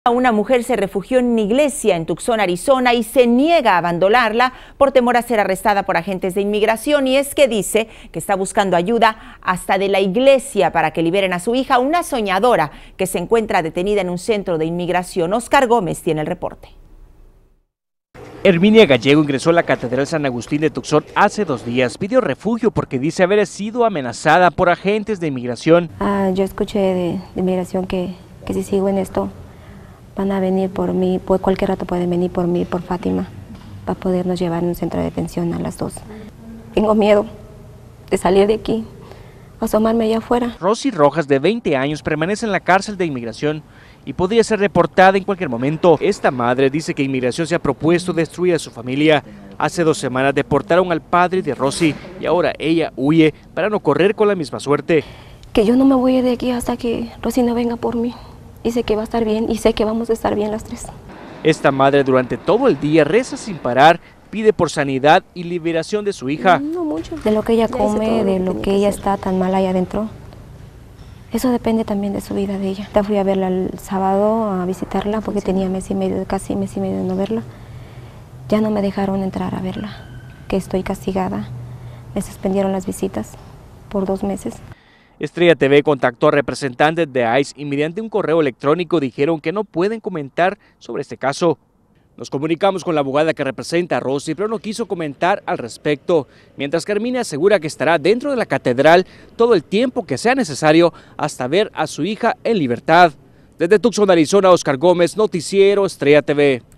Una mujer se refugió en una iglesia en Tucson, Arizona, y se niega a abandonarla por temor a ser arrestada por agentes de inmigración. Y es que dice que está buscando ayuda hasta de la iglesia para que liberen a su hija, una soñadora que se encuentra detenida en un centro de inmigración. Oscar Gómez tiene el reporte. Herminia Gallego ingresó a la Catedral San Agustín de Tucson hace 2 días. Pidió refugio porque dice haber sido amenazada por agentes de inmigración. Yo escuché de inmigración que si sigo en esto van a venir por mí, cualquier rato pueden venir por mí, por Fátima, para podernos llevar a un centro de detención a las 2. Tengo miedo de salir de aquí, asomarme allá afuera. Rosy Rojas, de 20 años, permanece en la cárcel de inmigración y podría ser reportada en cualquier momento. Esta madre dice que inmigración se ha propuesto destruir a su familia. Hace 2 semanas deportaron al padre de Rosy y ahora ella huye para no correr con la misma suerte. Que yo no me voy de aquí hasta que Rosy no venga por mí. Y sé que va a estar bien y sé que vamos a estar bien las 3. Esta madre durante todo el día reza sin parar, pide por sanidad y liberación de su hija. No mucho. De lo que ella come, de lo que ella está tan mal allá adentro. Eso depende también de su vida de ella. Ya fui a verla el sábado, a visitarla, porque tenía casi mes y medio de no verla. Ya no me dejaron entrar a verla, que estoy castigada. Me suspendieron las visitas por 2 meses. Estrella TV contactó a representantes de ICE y mediante un correo electrónico dijeron que no pueden comentar sobre este caso. Nos comunicamos con la abogada que representa a Rosy, pero no quiso comentar al respecto, mientras que Herminia asegura que estará dentro de la catedral todo el tiempo que sea necesario hasta ver a su hija en libertad. Desde Tucson, Arizona, Oscar Gómez, Noticiero Estrella TV.